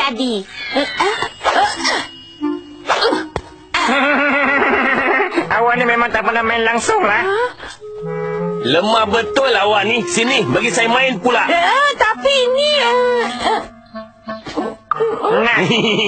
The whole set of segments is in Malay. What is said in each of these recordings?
jadi. Awak ni memang tak pernah main langsung lah. Lemah betul awak ni. Sini, bagi saya main pula. Tapi ini... Nah.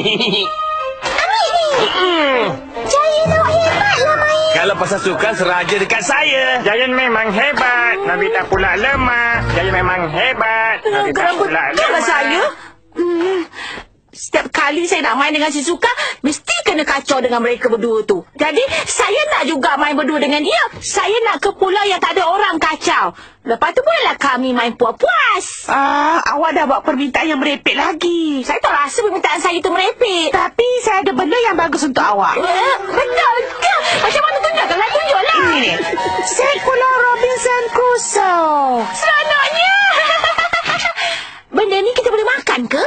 Giant awak hebatlah main. Kalau pasal sukan, serah je dekat saya. Giant memang hebat, Nobita pula lemah. Giant memang hebat, Nobita pula lemah. Saya? Setiap kali saya nak main dengan Shizuka, mesti kena kacau dengan mereka berdua tu. Jadi, saya nak juga main berdua dengan dia. Saya nak ke pulau yang tak ada orang kacau. Lepas tu bolehlah kami main puas-puas. Awak dah buat permintaan yang merepek lagi. Saya tak rasa permintaan saya tu merepek. Tapi saya ada benda yang bagus untuk awak. Betul ke? Macam mana tunjukkanlah, tunjuklah. Ini ni. Set Pulau Robinson Crusoe. Seronoknya. Benda ni kita boleh makan ke?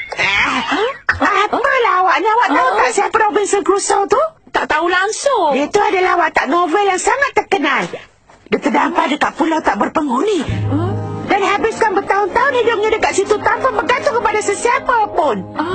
Apalah awak ni? Awak tahu tak siapa Robinson Crusoe tu? Tak tahu langsung. Dia tu adalah watak novel yang sangat terkenal. Dia terdampar dekat pulau tak berpenghuni. Dan habiskan bertahun-tahun hidupnya dekat situ tanpa bergantung kepada sesiapa pun.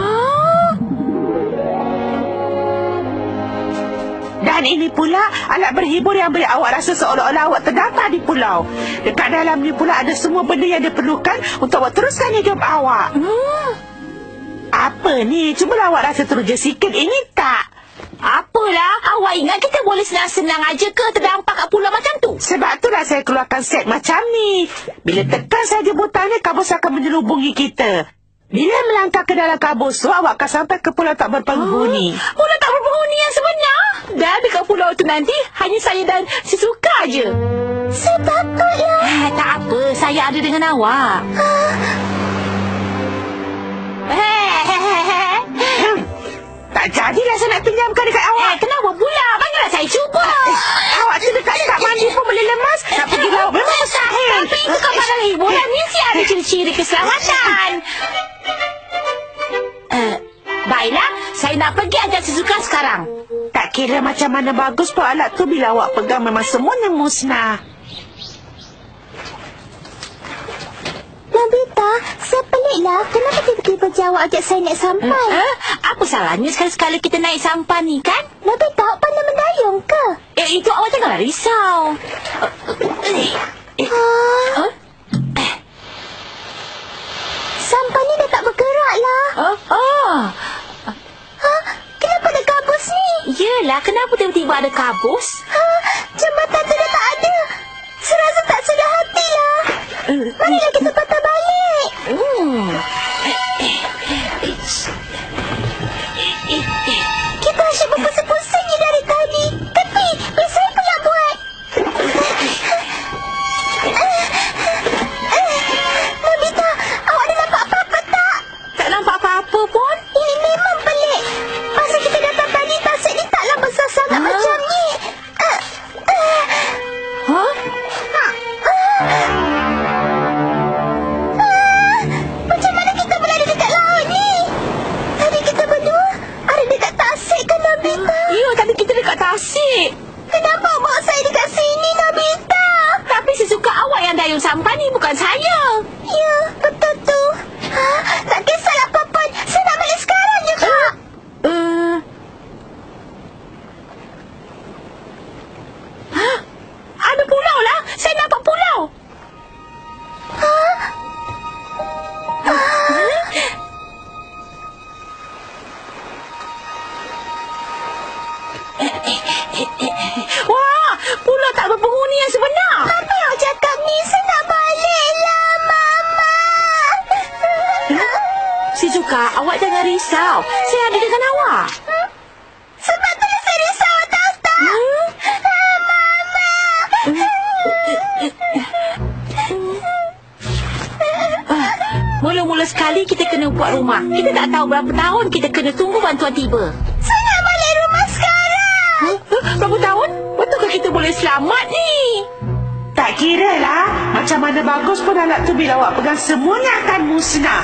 Dan ini pula alat berhibur yang beri awak rasa seolah-olah awak terdampar di pulau. Dekat dalam ni pula ada semua benda yang diperlukan untuk awak teruskan hidup awak. Apa ni? Cubalah awak rasa teruja sikit. Ini tak. Apalah, awak ingat kita boleh senang-senang aja ke terdampar kat pulau macam tu? Sebab itulah saya keluarkan set macam ni. Bila tekan saja butang ni, kabus akan menyelubungi kita. Bila melangkah ke dalam kabus tu, awak akan sampai ke pulau tak berpenghuni. Pulau tak berpenghuni yang sebenar? Dan dekat pulau tu nanti, hanya saya dan Shizuka je. Saya takutlah. Tak apa, saya ada dengan awak. Tak jadilah saya nak pinjamkan dekat awak. Kenapa pula? Bagilah saya cuba. Awak tu dekat mandi pun boleh lemas. Nak pergi laut memang mustahil. Tapi itu kan barang hiburan. Mesti ada ciri-ciri keselamatan. Baiklah, saya nak pergi ajak Shizuka sekarang. Tak kira macam mana bagus pun alat tu, bila awak pegang memang semuanya musnah. Nobita, saya peliklah. Kenapa tiba-tiba jawab ajak saya naik sampan? Apa salahnya sekali-sekali kita naik sampan ni, kan? Nobita, awak pandai mendayung ke? Itu awak janganlah risau. Sampan ni dah tak bergerak lah. Kenapa ada kabus ni? Yelah, kenapa tiba-tiba ada kabus? Jembatan tu dah tak ada. Serasa tak sedar hati lah. Marilah kita patah balik. Kita asyik berpusing-pusing je dari tadi. Tapi, biasa pula buat. Nobita, awak ada nampak apa-apa tak? Tak nampak apa-apa pun. Ini memang pelik. Masa kita datang tadi, tasik ni taklah besar sangat macam ni. Macam mana kita berada dekat laut ni? Tadi kita berdua ada dekat tasik kan, Nobita? Ya, tadi kita dekat tasik. Kenapa bawa saya dekat sini, Nobita? Tapi Shizuka awak yang dayung sampan ni, bukan saya. Ya, betul tu. Tak kisahlah apa pun. Saya nak balik sekarang je, Kak. Ada pulau lah. Saya nampak pulau. Wah, pulau tak berpenghuni yang sebenar. Apa yang awak cakap ni? Saya nak baliklah, Mama. Shizuka, awak jangan risau. Saya ada dengan awak. Sebab itulah saya risau, tahu tak? Mula-mula sekali kita kena buat rumah. Kita tak tahu berapa tahun kita kena tunggu bantuan tiba. Saya nak balik rumah sekarang. Berapa tahun? Betulkah kita boleh selamat ni? Tak kira lah. Macam mana bagus pun alat tu, bila awak pegang semuanya akan musnah.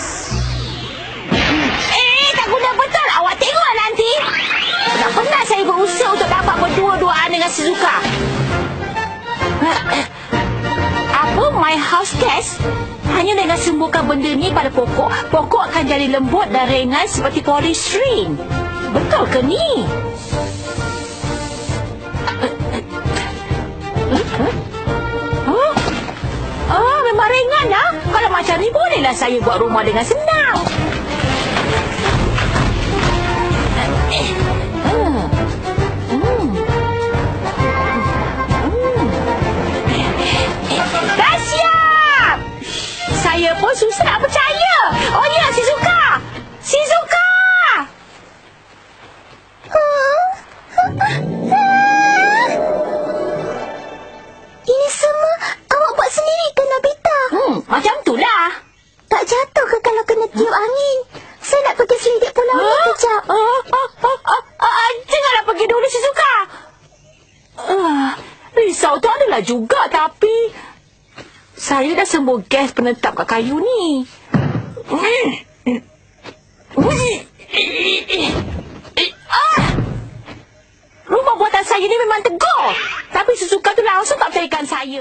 Tak guna betul. Awak tengoklah nanti. Tak pernah saya berusaha untuk dapat berdua-duaan dengan Shizuka. Apa? My house guest? Hanya dengan semburkan benda ni pada pokok, pokok akan jadi lembut dan ringan seperti polystyrene. Betul ke ni? Memang ringan lah. Kalau macam ni bolehlah saya buat rumah dengan senang. Dah siap! Saya pun susah nak percaya. Oh ya, Shizuka! Shizuka! Ini semua awak buat sendiri ke, Nobita? Macam itulah. Tak jatuh ke kalau kena tiup angin? Saya nak pergi selidik pulau ni kejap. Janganlah pergi dulu, Shizuka. Risau tu adalah juga, tapi saya dah sembur gas penetap kat kayu ni. Rumah buatan saya ni memang tegur. Tapi Shizuka tu langsung tak percayakan saya.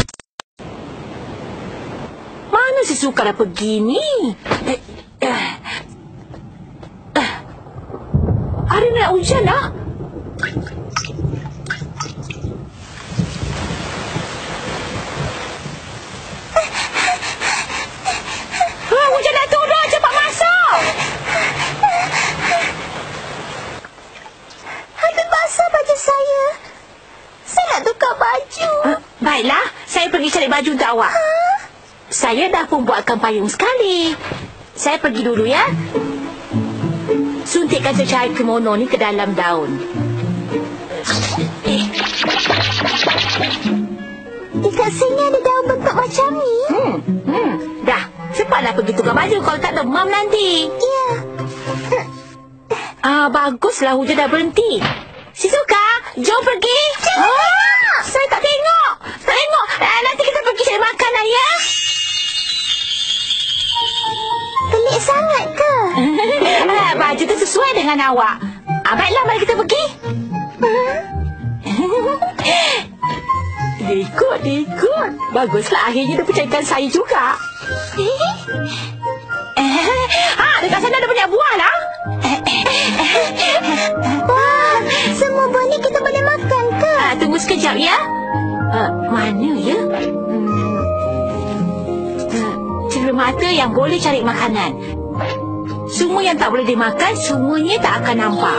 Mana Shizuka dah pergi ni? Hari nak hujan lah. Hujan dah turun, cepat masuk. Hampir basah baju saya. Saya nak tukar baju. Baiklah, saya pergi cari baju untuk awak. Saya dah pun buatkan payung sekali. Saya pergi dulu ya. Suntikkan secahaya kimono ni ke dalam daun. Dekat sini ada daun bentuk macam ni. Dah, cepatlah pergi tukar baju kalau tak demam nanti. Ya. Baguslah hujan dah berhenti. Shizuka, jom pergi. Saya tak tengok. Nanti kita pergi cari makanan ya. Pelik sangat ke? Baju tu sesuai dengan awak. Baiklah, mari kita pergi. Ikut. Baguslah akhirnya dia percayakan saya juga. Dekat sana ada banyak buah lah. Wah, semua buah ni kita boleh makan ke? Tunggu sekejap ya. Mana ya? Mata yang boleh cari makanan. Semua yang tak boleh dimakan, semuanya tak akan nampak.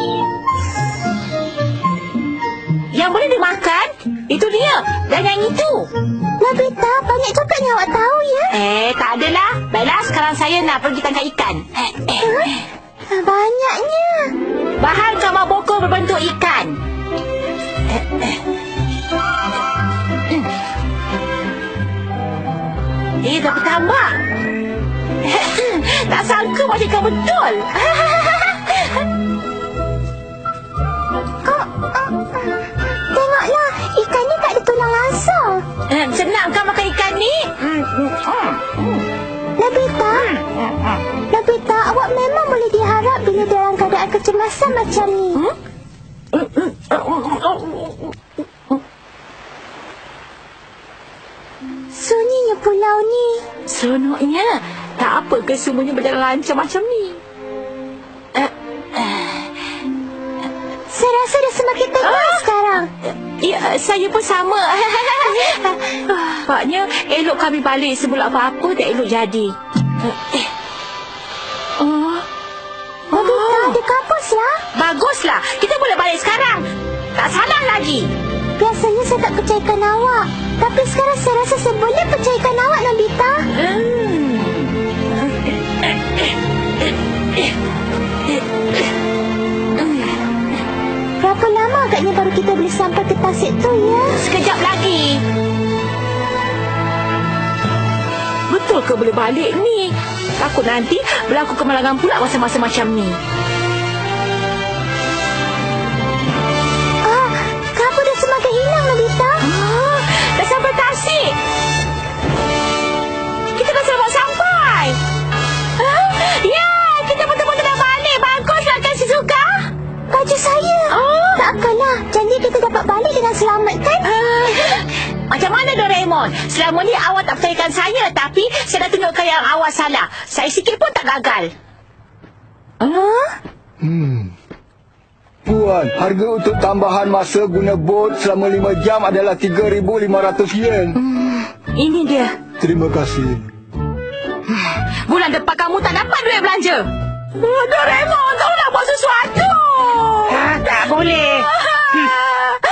Yang boleh dimakan, itu dia. Dan yang itu. Nobita, banyak coklat yang awak tahu ya? Tak adalah. Baiklah, sekarang saya nak pergi tangkap ikan. Banyaknya. Bahan kamaboko berbentuk ikan. Dah bertambah. Tak sangka macam kau betul. Tengoklah, ikan ni tak ada tulang langsung. Senang kau makan ikan ni? Nobita, awak memang boleh diharap bila dalam keadaan kecemasan macam ni. Sunyinya pulau ni. Seronoknya. Tak apa ke semuanya berjalan lancar macam ni? Saya rasa dah semakin tenang sekarang. Ya, saya pun sama. Paknya elok kami balik sebelum apa-apa tak elok jadi. Nobita, ada kampus lah. Baguslah. Kita boleh balik sekarang. Tak salah lagi. Biasanya saya tak percayakan awak. Tapi sekarang saya rasa saya boleh percayakan awak, Nobita. Berapa lama agaknya baru kita boleh sampai ke tasik tu ya? Sekejap lagi. Betul ke boleh balik ni? Takut nanti berlaku kemalangan pula masa-masa macam ni. Kabut dah semakin hilang, Nobita. Dah sampai tasik. Kita dah selamat sampai. Ya, kita betul-betul dah balik. Baguslah kan, Shizuka? Baju saya. Tak akanlah. Janji kita dapat balik dengan selamat kan? Macam mana Doraemon? Selama ni awak tak percayakan saya, tapi saya dah tunjukkan yang awak salah. Saya sikit pun tak gagal. Puan, harga untuk tambahan masa guna bot selama 5 jam adalah 3,500 yen. Ini dia. Terima kasih. Bulan depan kamu tak dapat duit belanja. Doraemon, tolonglah buat sesuatu. Tak boleh.